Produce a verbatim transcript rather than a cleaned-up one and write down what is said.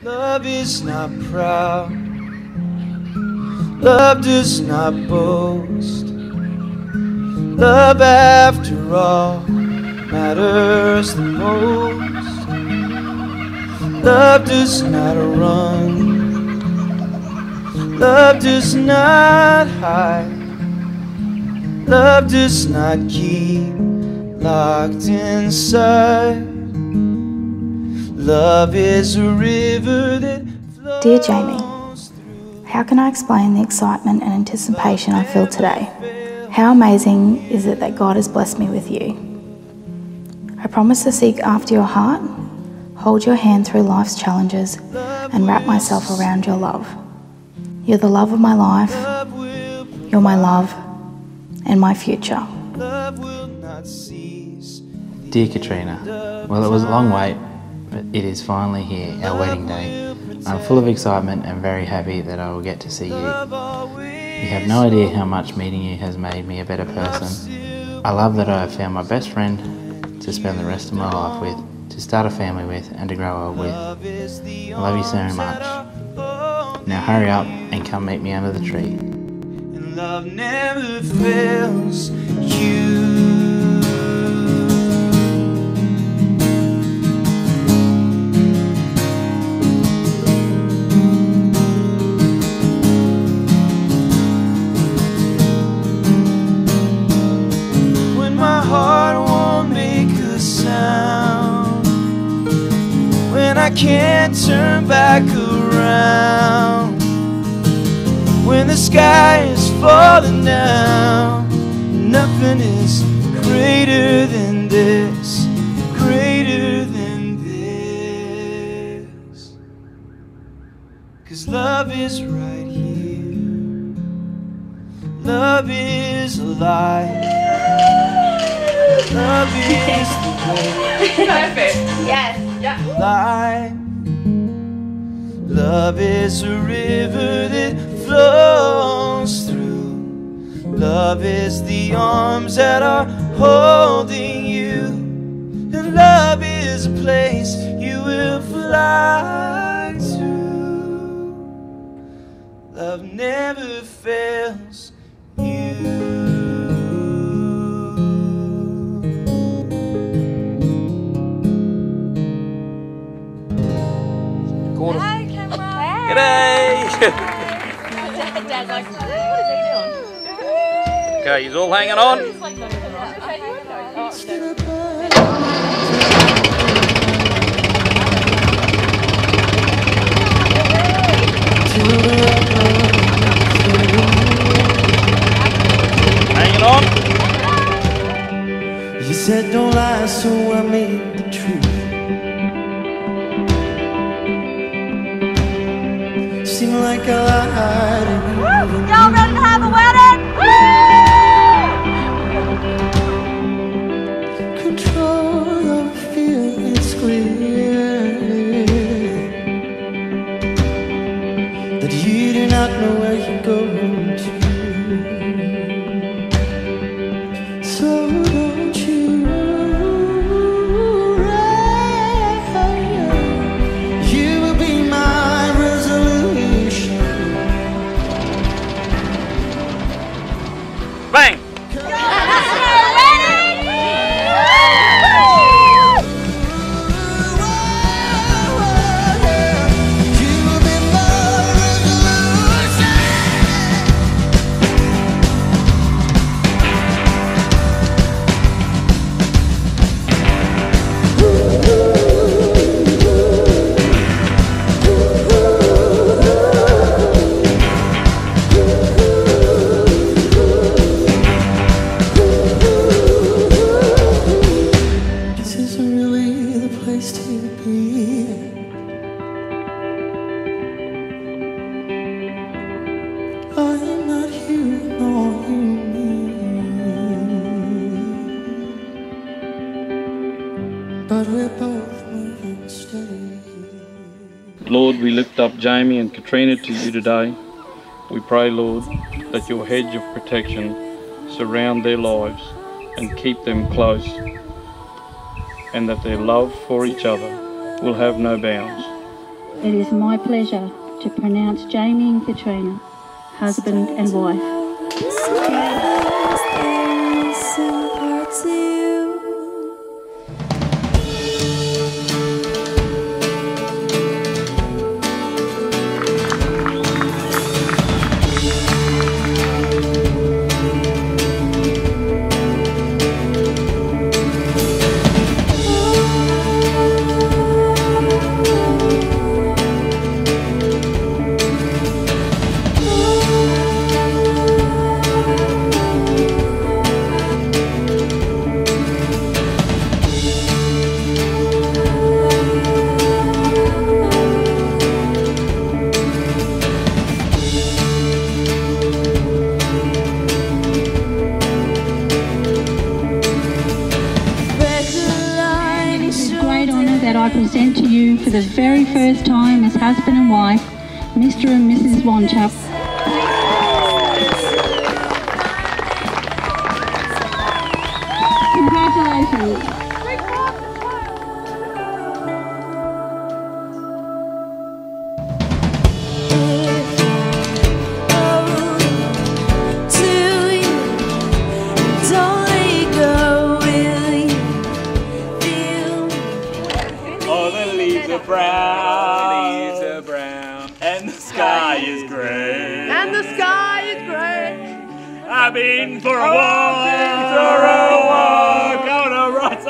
Love is not proud. Love does not boast. Love, after all, matters the most. Love does not run. Love does not hide. Love does not keep locked inside. Love is a river that flows. Dear Jamie, how can I explain the excitement and anticipation I feel today? How amazing is it that God has blessed me with you? I promise to seek after your heart, hold your hand through life's challenges, and wrap myself around your love. You're the love of my life, you're my love, and my future. Dear Katrina, well, it was a long wait, but it is finally here, our wedding day. I'm full of excitement and very happy that I will get to see you. You have no idea how much meeting you has made me a better person. I love that I have found my best friend to spend the rest of my life with, to start a family with, and to grow old with. I love you so much. Now hurry up and come meet me under the tree. And love never fails you. I can't turn back around. When the sky is falling down, nothing is greater than this, greater than this. 'Cause love is right here. Love is alive. Love is the way. Perfect. Yes. Yeah. Life. Love is a river that flows through. Love is the arms that are holding you. And love is a place you will fly to. Love never fails you. Hi, camera. G'day! Dad's like, what is he doing? Okay, he's all hanging on. He's like, okay, you would go. Oh, Hanging on. You said don't lie, so I made the truth. Seem like I lied and you. Y'all ready to have a wedding? Woo! Control of fear, it's clear that you do not know where you're going to. So don't you run. You will be my resolution. Bang! But we're both moving steady. Lord, we lift up Jamie and Katrina to you today. We pray, Lord, that your hedge of protection surround their lives and keep them close, and that their love for each other will have no bounds. it is my pleasure to pronounce Jamie and Katrina husband and wife. That I present to you for the very first time as husband and wife, Mister and Missus Wanchop. Congratulations. Brown, leaves are brown, and the sky is grey, and the sky is grey. I've been for a walk, for a walk on a right